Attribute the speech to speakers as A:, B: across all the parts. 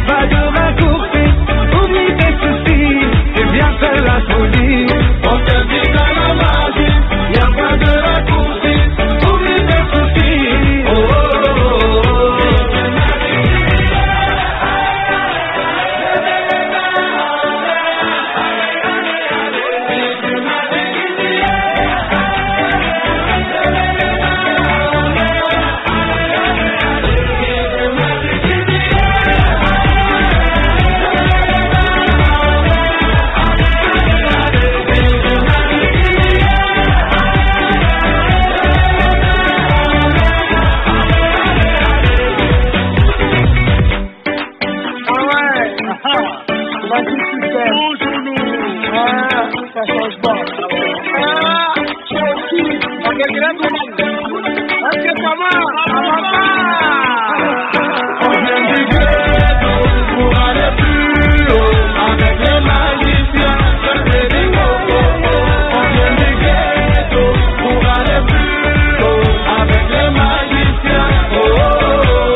A: pas de raccourci. Oublie tes soucis, c'est bien seul la folie. On t'invite à la magie, y a pas de raccourci. Oublie tes soucis. Oh, oh, oh, oh.
B: Ça change pas.
A: On vient du ghetto pour aller plus haut. Avec les magiciens, c'est des cocos. On vient du ghetto pour aller plus haut. Avec les magiciens, oh, oh, oh.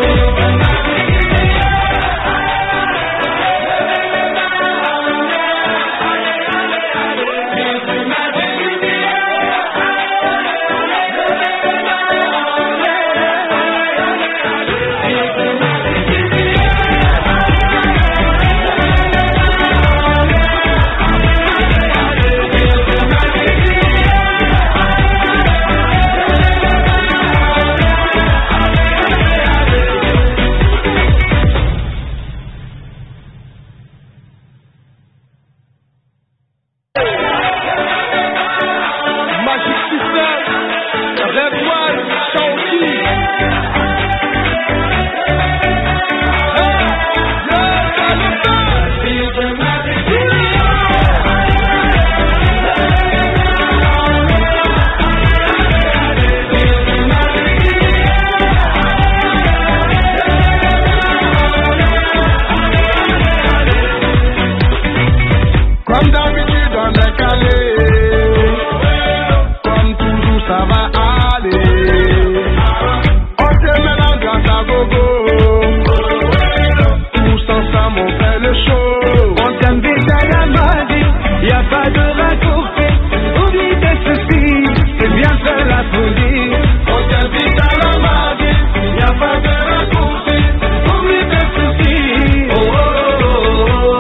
A: Comme d'habitude on est calé, comme toujours ça va aller. On te met l'ambiance à gogo, tous ensemble on fait le show. On t'invite à la magie, y a pas de raccourci. Oublie tes soucis, c'est bien seul la folie. On t'invite à la magie, y a pas de raccourci. Oublie tes soucis, oh, oh, oh, oh.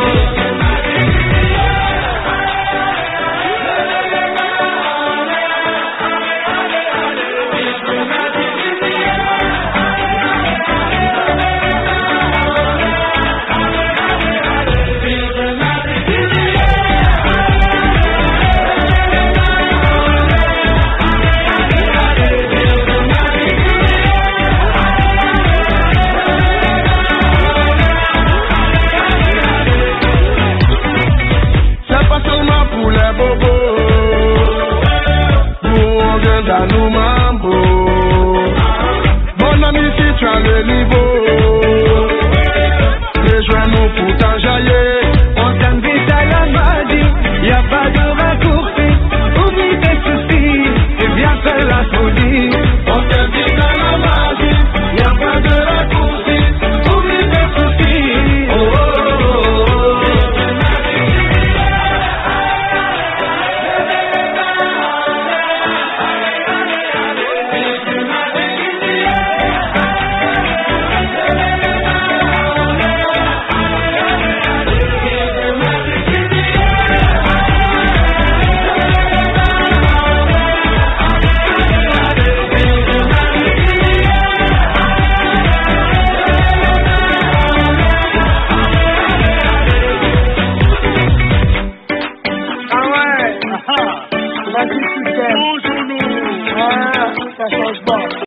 A: C'est pas seulement pour les bobos, nous on vient dans nos mambo. Mon ami, si tu as le niveau, rejoins-nous pour t'enjailler. On t'invite à la magie, y a pas de raccourci. Oublie tes soucis, c'est bien seul la folie. On t'invite à la magie, y a pas de raccourci. Oublie tes soucis, oh, oh, oh, oh.
B: Ça change pas.